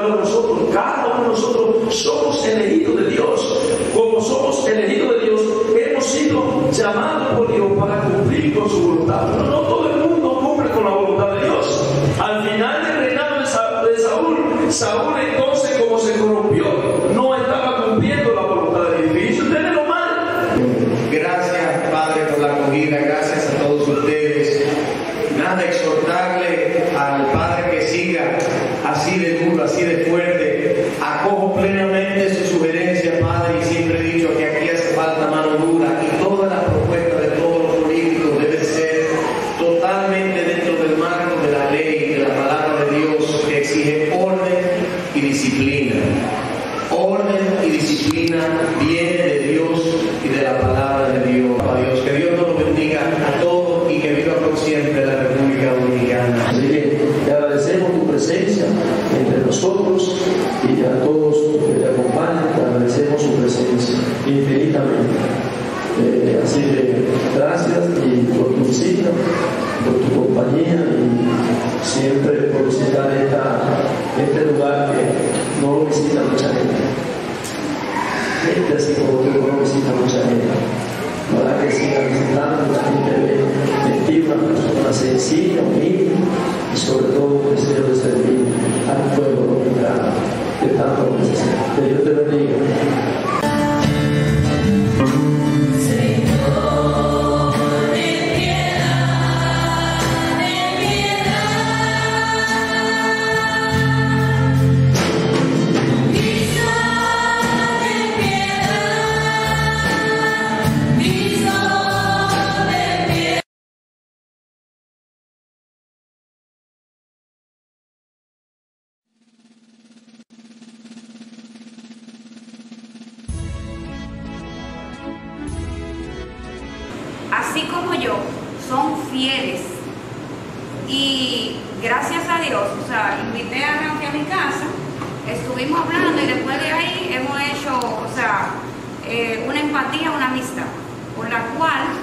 uno de nosotros. Cada uno de nosotros somos elegidos de Dios. Como somos elegidos de Dios, hemos sido llamados por Dios para cumplir con su voluntad. Pero no todo el mundo cumple con la voluntad de Dios. Al final del reinado de Saúl entonces, como se corrompió, no estaba cumpliendo la voluntad de Dios. Y ustedes lo mal. Gracias, Padre, por la acogida. Gracias a todos ustedes. Nada, exhortarle al Padre que siga así de duro, así de fuerte. Acojo plenamente su sugerencia, Padre, y siempre he dicho que aquí hace falta mano dura, y todas las propuestas de todos los políticos deben ser totalmente dentro del marco de la ley, de la palabra de Dios, que exige orden y disciplina. Orden y disciplina viene de Dios y de la palabra de Dios. A Dios, que Dios nos lo bendiga a todos y que viva por siempre la República Dominicana. Así que te agradecemos tu presencia entre nosotros y a todos los que te acompañan, te agradecemos su presencia infinitamente. Así que gracias y por tu visita, por tu compañía y siempre por visitar este lugar que no lo visita mucha gente. Gente así como tú no lo visita mucha gente. Para que sigan visitando, la gente ve una persona sencilla, humilde y sobre todo un deseo de servir al pueblo dominicano que tanto lo necesita. Que Dios te bendiga. Así como yo, son fieles. Y gracias a Dios, o sea, invité a Rafi a mi casa, estuvimos hablando y después de ahí hemos hecho, o sea, una empatía, una amistad, por la cual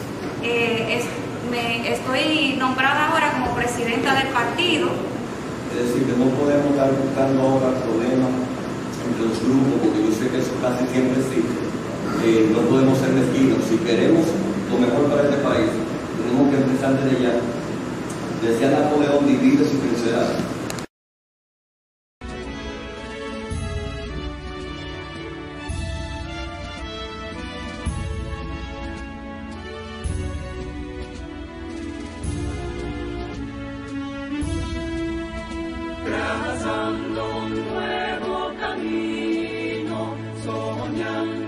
estoy nombrada ahora como presidenta del partido. Es decir, que no podemos estar buscando ahora problemas entre los grupos, porque yo sé que eso casi siempre existe. No podemos ser mezquinos. Si queremos lo mejor para este país, tenemos que empezar desde ya. Decía Napoleón, divide su felicidad. Trazando un nuevo camino, soñando.